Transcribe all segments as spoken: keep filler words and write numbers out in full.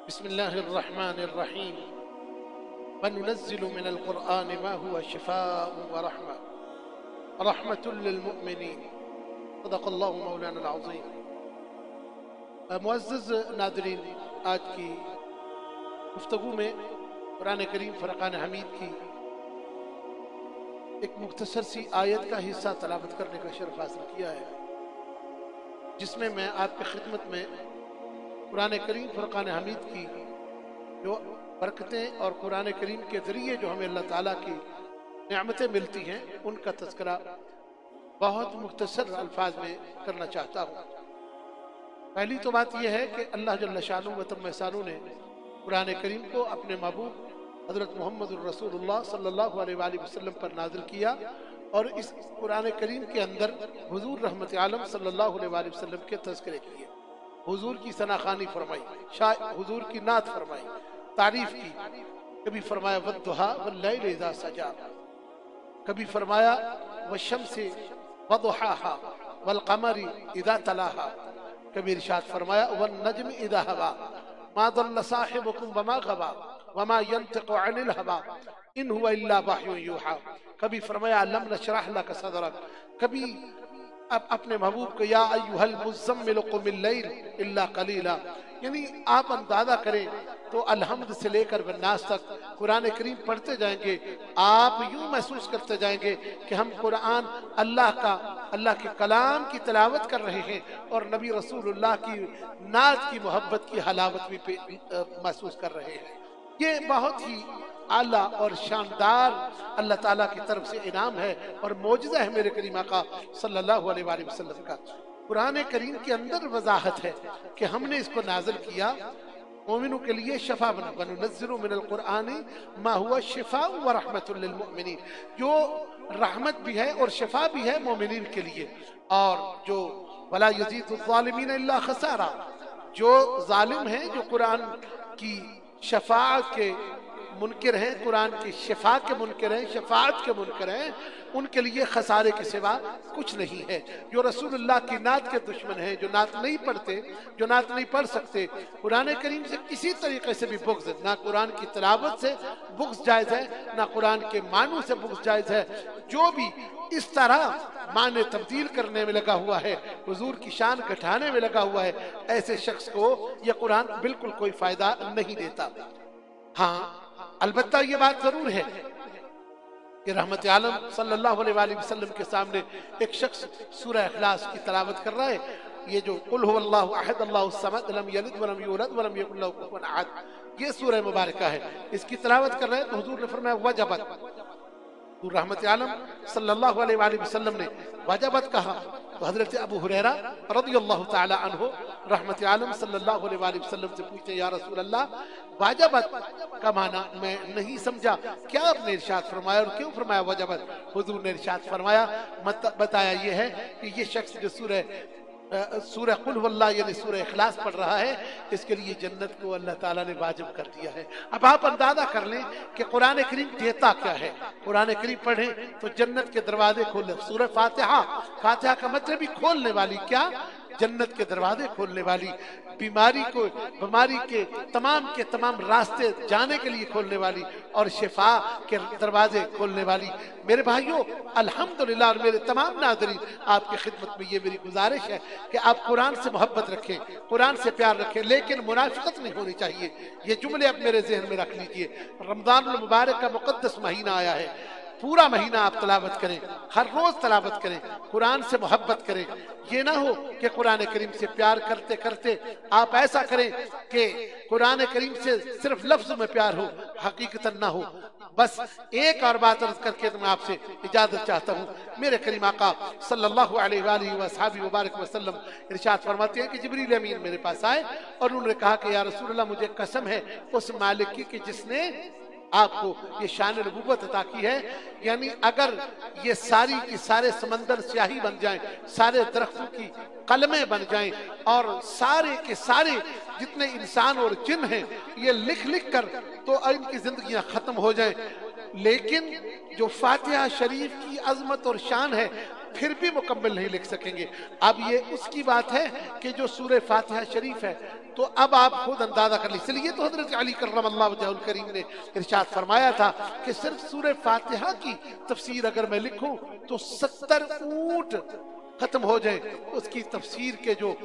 بسم الله الرحمن الرحيم وننزل من القرآن ما هو شفاء ورحمة رحمة للمؤمنين صدق الله مولانا العظيم۔ معزز ناظرین، آج کی گفتگو میں قرآن کریم فرقان حمید کی ایک مختصر سی آیت کا حصہ تلاوت کرنے کا شرف حاصل کیا ہے، جس میں میں آپ کی خدمت میں قرآن کریم فرقان حمید کی جو برکتیں اور قرآن کریم کے ذریعے جو ہمیں اللہ تعالیٰ کی نعمتیں ملتی ہیں ان کا تذکرہ بہت مختصر الفاظ میں کرنا چاہتا ہوں۔ پہلی تو بات یہ ہے کہ اللہ جل شانہ و تم احسانہ نے قرآن کریم کو اپنے محبوب حضرت محمد الرسول اللہ صلی اللہ علیہ وآلہ وسلم پر نازل کیا، اور اس قرآن کریم کے اندر حضور رحمت عالم صلی اللہ علیہ وآلہ وسلم کے تذکرے کیے، حضور کی ثناخوانی فرمائی، حضور کی نعت فرمائی، تعریف کی۔ کبھی فرمایا والضحیٰ واللیل اذا سجا، کبھی فرمایا والشمس وضحاہا والقمر اذا تلاہا، کبھی ارشاد فرمایا والنجم اذا ہوا ما ضل صاحبکم وما غوا وما ينطق عن الہوا ان هو الا وحی یوحا، کبھی فرمایا لم نشرح لک صدرک، کبھی اب اپنے محبوب کو یا ایھا المزمل قم اللیل الا قلیلا۔ یعنی آپ اندازہ کریں تو الحمد سے لے کر والناس تک قرآن کریم پڑھتے جائیں گے، آپ یوں محسوس کرتے جائیں گے کہ ہم قرآن اللہ کا اللہ کے کلام کی تلاوت کر رہے ہیں، اور نبی رسول اللہ کی نعت کی محبت کی حلاوت بھی محسوس کر رہے ہیں۔ یہ بہت ہی اعلیٰ اور شاندار اللہ تعالیٰ کی طرف سے انعام ہے اور معجزہ ہے میرے کریم آقا صلی اللہ علیہ وآلہ وسلم کا۔ قرآن کریم کے اندر وضاحت ہے کہ ہم نے اس کو نازل کیا مومنوں کے لیے شفا بنا، وَنُنَزِّلُ مِنَ الْقُرْآنِ مَا هُوَ شِفَاءٌ وَرَحْمَةٌ لِّلْمُؤْمِنِينَ، جو رحمت بھی ہے اور شفا بھی ہے مومنین کے لیے، اور جو وَلَا يَزِيدُ الظَّالِمِينَ إِلَّا خَسَارًا، جو ظالم ہیں، جو قرآن کی شفاعت کے منکر ہیں، قرآن کی شفا کے منکر ہیں، شفاعت کے منکر ہیں، ان کے لیے خسارے کے سوا کچھ نہیں ہے۔ جو رسول اللہ کی نعت کے دشمن ہیں، جو نعت نہیں پڑھتے، جو نعت نہیں پڑھ سکتے، قرآن کریم سے کسی طریقے سے بھی بغض، نہ قرآن کی تلاوت سے بغض جائز ہے، نہ قرآن کے معنوں سے بغض جائز ہے۔ جو بھی اس طرح معنی تبدیل کرنے میں لگا ہوا ہے، حضور کی شان گھٹانے میں لگا ہوا ہے، ایسے شخص کو یہ قرآن بالکل کوئی فائدہ نہیں دیتا۔ ہاں البتہ یہ بات ضرور ہے کہ رحمت عالم صلی اللہ علیہ وآلہ وسلم کے سامنے ایک شخص سورہ اخلاص کی تلاوت کر رہا ہے، یہ جو قل هو اللہ احد اللہ الصمد لم یلد ولم یولد ولم یکن لہ کفوا احد، یہ سورہ مبارکہ ہے، اس کی تلاوت کر رہے ہیں تو حضور نے فرمایا وجبت، تو رحمت عالم صلی اللہ علیہ وآلہ وسلم نے وجبت کہا، تو حضرت ابو ہریرہ رضی اللہ تعالی عنہ رحمت عالم صلی اللہ علیہ وآلہ وسلم سے پوچھتے یا رسول اللہ وجبت کا معنی میں نہیں سمجھا، کیا آپ نے ارشاد فرمایا اور کیوں فرمایا وجبت؟ حضور نے ارشاد فرمایا، بتایا یہ ہے کہ یہ شخص جو سورہ سورہ قل هو اللہ یعنی سورہ اخلاص پڑھ رہا ہے، اس کے لیے جنت کو اللہ تعالیٰ نے واجب کر دیا ہے۔ اب آپ اندازہ کر لیں کہ قرآن کریم دیتا کیا ہے۔ قرآن کریم پڑھیں تو جنت کے دروازے کھولنے، سورہ فاتحہ، فاتحہ کا مطلب بھی کھولنے والی، کیا؟ جنت کے دروازے کھولنے والی، بیماری کو بیماری کے تمام کے تمام راستے جانے کے لیے کھولنے والی، اور شفا کے دروازے کھولنے والی۔ میرے بھائیوں الحمدللہ، اور میرے تمام ناظرین، آپ کی خدمت میں یہ میری گزارش ہے کہ آپ قرآن سے محبت رکھیں، قرآن سے پیار رکھیں، لیکن منافقت نہیں ہونی چاہیے۔ یہ جملے اب میرے ذہن میں رکھ لیجئے۔ رمضان المبارک کا مقدس مہینہ آیا ہے، پورا مہینہ آپ تلاوت کریں، ہر روز تلاوت کریں، قرآن سے محبت کریں۔ یہ نہ ہو کہ قرآن کریم سے پیار کرتے کرتے آپ ایسا کریں کہ قرآن کریم سے صرف لفظ میں پیار ہو، حقیقتاً نہ ہو۔ بس ایک اور بات عرض کر کے میں آپ سے اجازت چاہتا ہوں۔ میرے کریم آقا صلی اللہ علیہ وآلہ وصحبہ وبارک وسلم ارشاد فرماتے ہیں کہ جبریل امین میرے پاس آئے اور انہوں نے کہا کہ یا رسول اللہ مجھے قسم ہے اس مالک کی کہ جس نے آپ کو یہ شان نبوت عطا کی ہے، یعنی اگر یہ ساری کی سارے سمندر سیاہی بن جائیں، سارے درختوں کی قلمیں بن جائیں، اور سارے کے سارے جتنے انسان اور جن ہیں یہ لکھ لکھ کر تو ان کی زندگیاں ختم ہو جائیں، لیکن جو فاتحہ شریف کی عظمت اور شان ہے پھر بھی مکمل نہیں لکھ سکیں گے۔ اب یہ اس کی بات ہے کہ جو سورہ فاتحہ شریف ہے تو اب آپ خود اندازہ کر لیجیے. اس لیے تو حضرت علی کرم اللہ وجہہ الکریم نے ارشاد فرمایا تھا کہ صرف سورہ فاتحہ کی تفسیر اگر میں لکھوں تو ستر اونٹ ختم ہو جائیں. اس کی تفسیر کے جو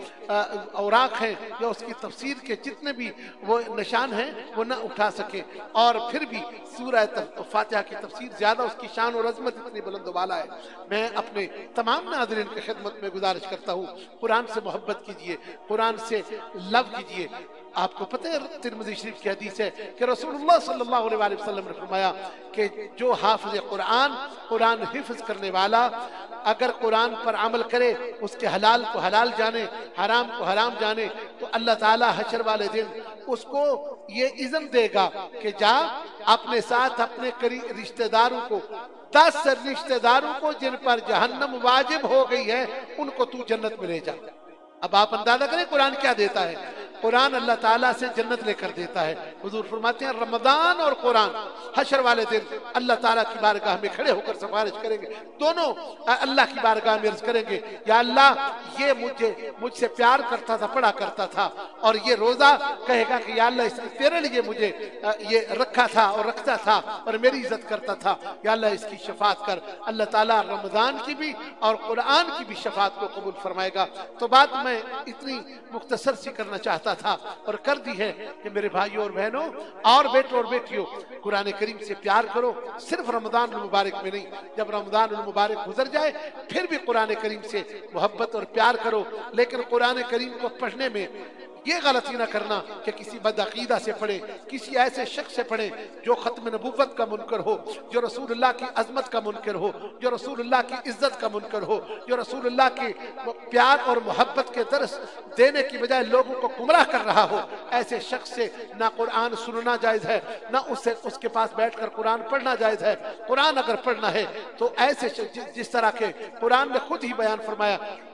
اوراق ہیں یا اس کی تفسیر کے جتنے بھی وہ نشان ہیں وہ نہ اٹھا سکیں. اور پھر بھی سورہ فاتحہ کی تفسیر زیادہ، اس کی شان اور عظمت اتنی بلند و بالا ہے. میں اپنے تمام ناظرین کی خدمت میں گزارش کرتا ہوں، قرآن سے محبت کیجئے، قرآن سے لو کیجئے. آپ کو پتہ ہے ترمذی شریف کی حدیث ہے کہ رسول اللہ صلی اللہ علیہ وآلہ وسلم نے فرمایا کہ جو حافظ قرآن، قرآن حفظ کرنے والا، اگر قرآن پر عمل کرے، اس کے حلال کو حلال جانے، حرام کو حرام جانے، تو اللہ تعالیٰ حشر والے دن اس کو یہ اذن دے گا کہ جا اپنے ساتھ اپنے قریب رشتہ داروں کو، دس رشتہ داروں کو جن پر جہنم واجب ہو گئی ہے، ان کو تو جنت میں لے جا. اب آپ اندازہ کریں قرآن کیا دیتا ہے. قرآن اللہ تعالیٰ سے جنت لے کر دیتا ہے. حضور فرماتے ہیں رمضان اور قرآن حشر والے دن اللہ تعالیٰ کی بارگاہ میں کھڑے ہو کر سفارش کریں گے. دونوں اللہ کی بارگاہ میں عرض کریں گے یا اللہ یہ مجھے مجھ سے پیار کرتا تھا، پڑھا کرتا تھا، اور یہ روزہ کہے گا کہ یا اللہ اس نے تیرے لیے مجھے یہ رکھا تھا اور رکھتا تھا اور میری عزت کرتا تھا، یا اللہ اس کی شفاعت کر. اللہ تعالیٰ رمضان کی بھی اور قرآن کی بھی شفاعت کو قبول فرمائے گا. تو بات میں اتنی مختصر سی کرنا چاہتا تھا اور کر دی ہے کہ میرے بھائیوں اور بہنوں اور بیٹوں اور بیٹیوں، قرآن کریم سے پیار کرو. صرف رمضان المبارک میں نہیں، جب رمضان المبارک گزر جائے پھر بھی قرآن کریم سے محبت اور پیار کرو. لیکن قرآن کریم کو پڑھنے میں یہ غلطی نہ کرنا کہ کسی بدعقیدہ سے پڑھے، کسی ایسے شخص سے پڑھے جو ختم نبوت کا منکر ہو، جو رسول اللہ کی عظمت کا منکر ہو، جو رسول اللہ کی عزت کا منکر ہو، جو رسول اللہ کی پیار اور محبت کے درس دینے کی بجائے لوگوں کو گمراہ کر رہا ہو. ایسے شخص سے نہ قرآن سننا جائز ہے، نہ اس سے اس کے پاس بیٹھ کر قرآن پڑھنا جائز ہے. قرآن اگر پڑھنا ہے تو ایسے جس طرح کے قرآن نے خود ہی بیان فرمایا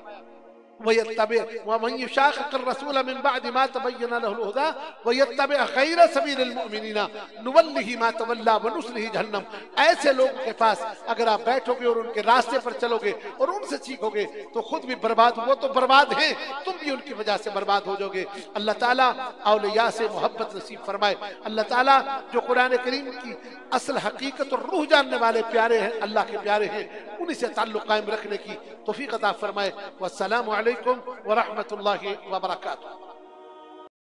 وَيَتَّبِعْ وَمَنْ يُشَاقِقِ الرَّسُولَ مِنْ بَعْدِ مَا تَبَيَّنَ لَهُ الْهُدَى وَيَتَّبِعْ غَيْرَ سَبِيلِ الْمُؤْمِنِينَ نُوَلِّهِ مَا تَوَلَّى وَنُصْلِهِ جَهَنَّمَ. ایسے لوگوں کے پاس اگر آپ بیٹھو گے اور ان کے راستے پر چلو گے اور ان سے سیکھو گے تو خود بھی برباد، وہ تو برباد ہیں، تم بھی ان کی وجہ سے برباد ہو جاؤ گے. اللہ تعالیٰ اولیاء سے محبت نصیب فرمائے. اللہ تعالیٰ جو قرآن کریم کی اصل حقیقت اور روح جاننے والے پیارے ہیں، اللہ کے پیارے ہیں، انہی سے تعلق قائم رکھنے کی توفیق عطا فرمائے. والسلام علیکم ورحمۃ اللہ وبرکاتہ.